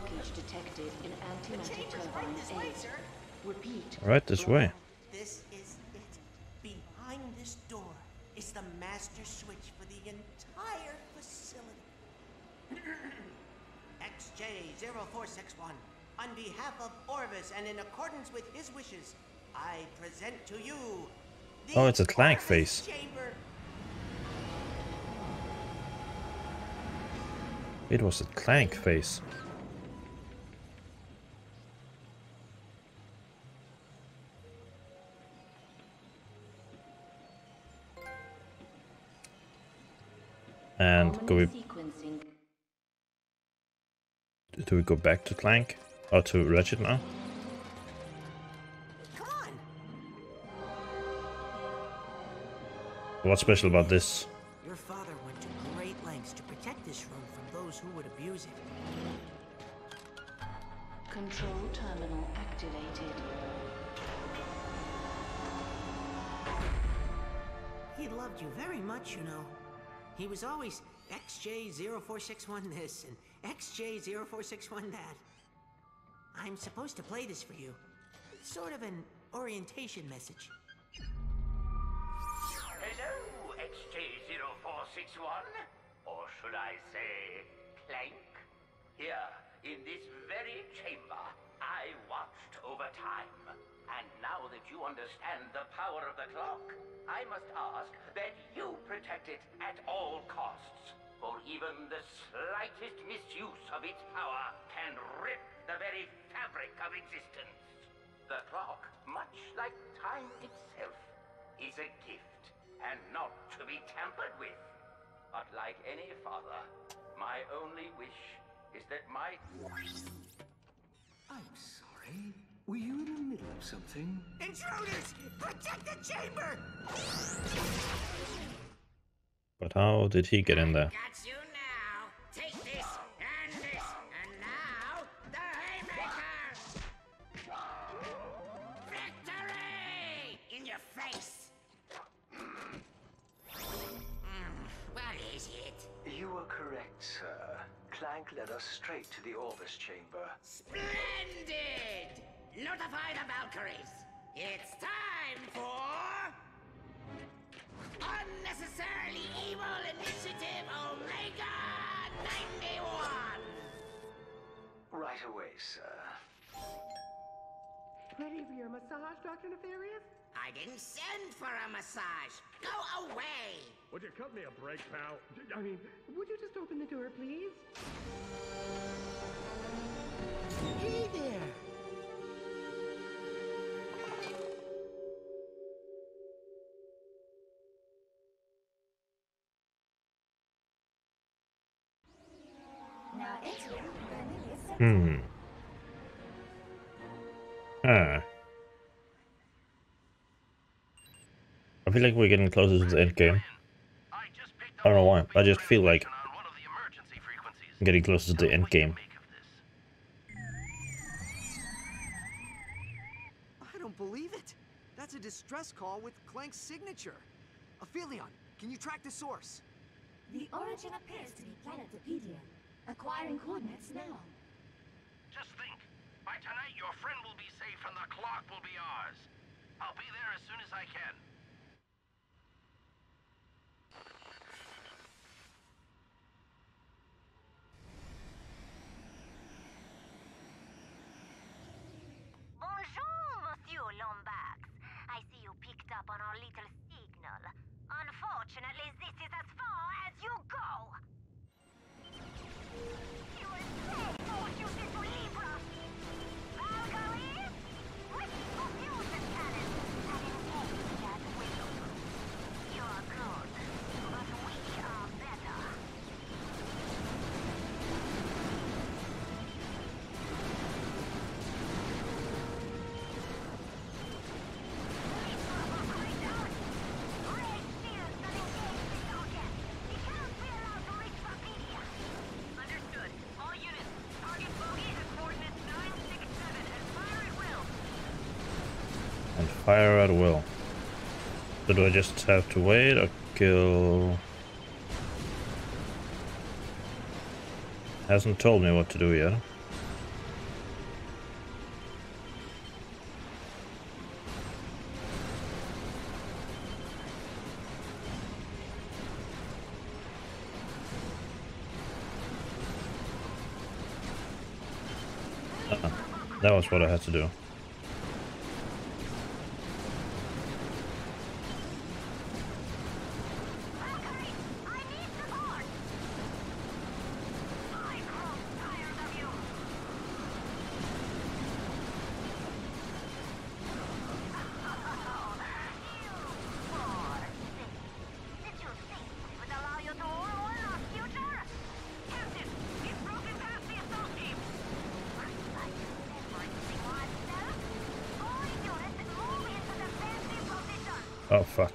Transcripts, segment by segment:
blockage detected in antimatter turbine A. Repeat. Right this way. This is it. Behind this door is the master switch for the entire facility. XJ0461, on behalf of Orvis and in accordance with his wishes, I present to you the Oh, it's a Clank Orvis face. Chamber. It was a Clank face. And do we go back to Clank? Or to Ratchet now? Come on. What's special about this? Your father went to great lengths to protect this room from those who would abuse it. Control terminal activated. He loved you very much, you know. He was always XJ0461 this and XJ0461 that. I'm supposed to play this for you. It's sort of an orientation message. Hello, XJ0461? Or should I say, Clank? Here, in this very chamber, I watched over time. And now that you understand the power of the clock, I must ask that you protect it at all costs. For even the slightest misuse of its power can rip the very fabric of existence. The clock, much like time itself, is a gift and not to be tampered with. But like any father, my only wish is that my... I'm sorry. Were you in the middle of something? Intruders! Protect the chamber! But how did he get in there? Got you now. Take this, and now the Haymaker! Victory! In your face! What is it? You were correct, sir. Clank led us straight to the Orvis chamber. Splendid! Notify the Valkyries. It's time for... Unnecessarily Evil Initiative Omega 91! Right away, sir. Ready for your massage, Dr. Nefarious? I didn't send for a massage. Go away! Would you cut me a break, pal? I mean, would you just open the door, please? Hey there! I feel like we're getting closer to the end game. I don't know why. I just feel like I'm getting closer to the end game. I don't believe it. That's a distress call with Clank's signature. Aphelion, can you track the source? The origin appears to be Planetopedia. Acquiring coordinates now. Just think. By tonight, your friend will be safe and the clock will be ours. I'll be there as soon as I can. Bonjour, Monsieur Lombax. I see you picked up on our little signal. Unfortunately, this is as far as you go. You will pay for what you did to Libra. Valkyries, ready for fusion cannon and engage at will. You are good, but we are better. And fire at will. So do I just have to wait or kill? Hasn't told me what to do yet. That was what I had to do. Oh fuck.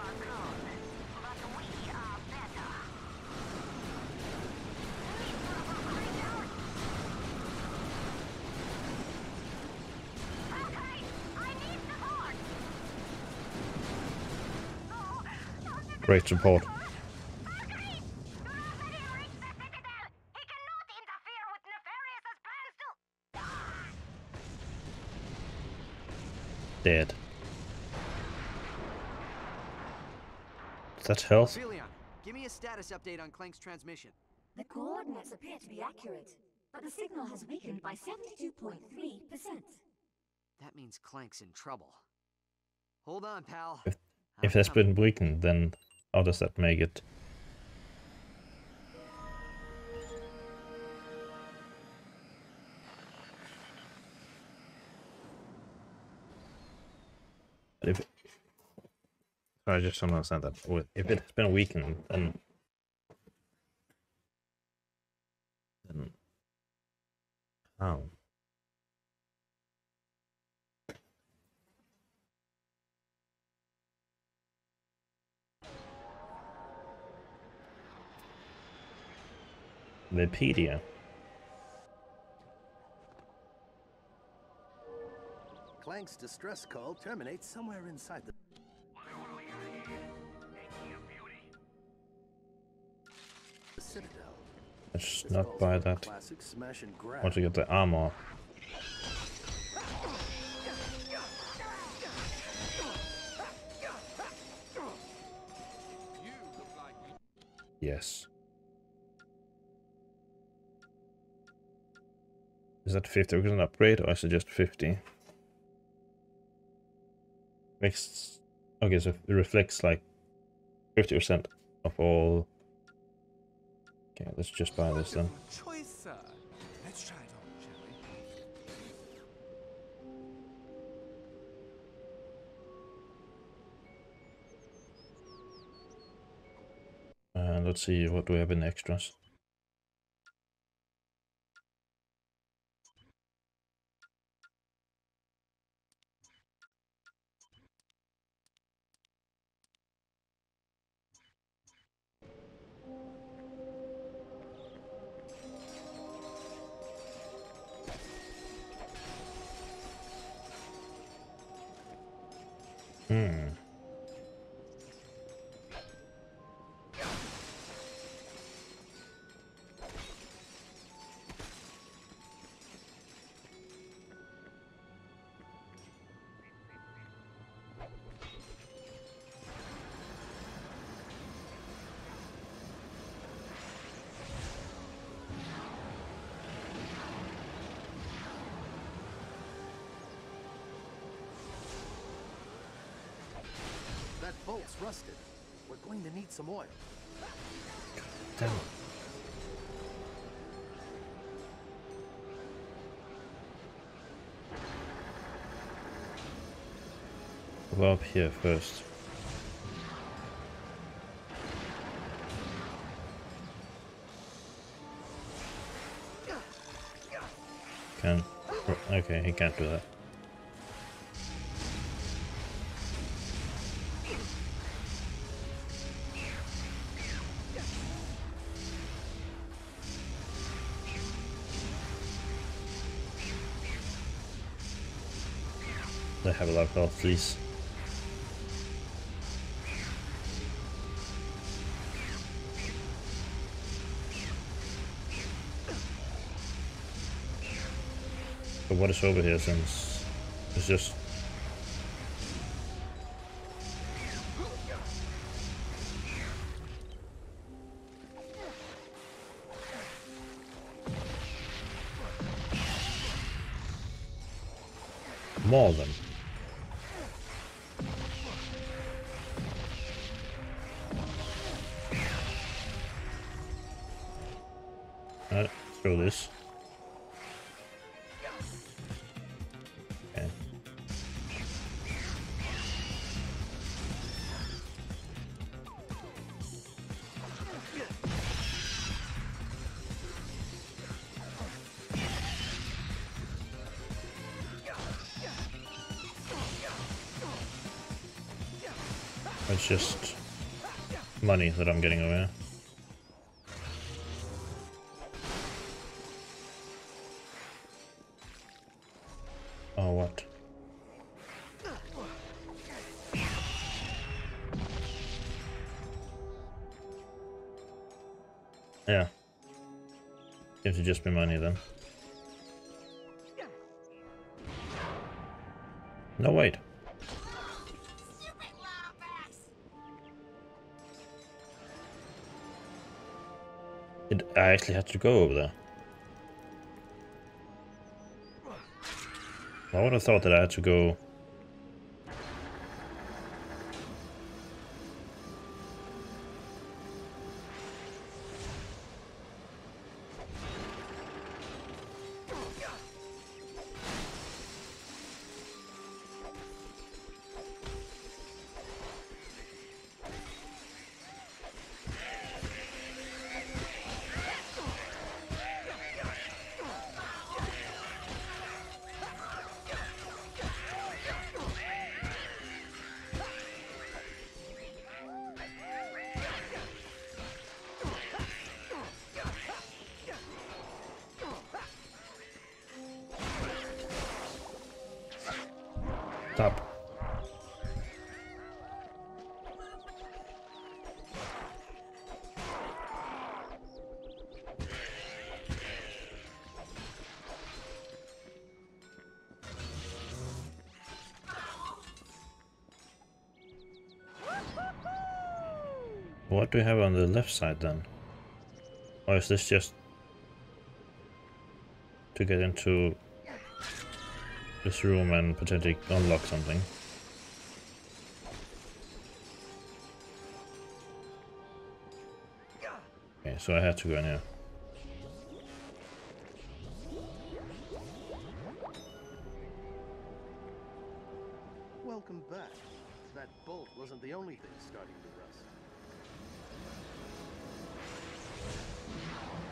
Great support. Dead. Is that health? Aphelion, give me a status update on Clank's transmission. The coordinates appear to be accurate, but the signal has weakened by 72.3%. That means Clank's in trouble. Hold on, pal. If that's been weakened, then how does that make it? If I just don't understand that. If it has been weakened, then how? Wikipedia. Clank's distress call terminates somewhere inside the... Citadel. Let's not buy that. Classic smash and grab. I want to get the armor. Yes. Is that 50% upgrade or is it just 50? Makes... Okay, so it reflects like 50% of all... Okay, let's just buy this then. Choice, sir. Let's try it on, shall we? And let's see, what do we have in extras? That bolt's rusted. We're going to need some oil. Damn it. Go up here first. Can... Okay, he can't do that. They have a lot of health, please. But what is over here since it's just... maul them. Let's throw this. Okay. It's just money that I'm getting over here. Oh, what? Yeah. Seems to just be money then. No, wait. I actually had to go over there. I would have thought that I had to go. Stop. What do we have on the left side then? Or is this just to get into this room and potentially unlock something? Okay, so I had to go in here. Welcome back. That bolt wasn't the only thing starting to rust.